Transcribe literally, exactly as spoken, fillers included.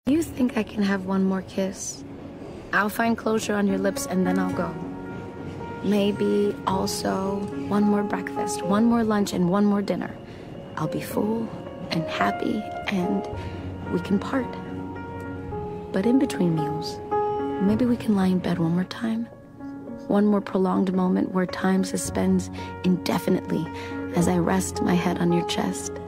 You think I can have one more kiss? I'll find closure on your lips and then I'll go. Maybe also one more breakfast, one more lunch, and one more dinner. I'll be full and happy and we can part. But in between meals, maybe we can lie in bed one more time. One more prolonged moment where time suspends indefinitely as I rest my head on your chest.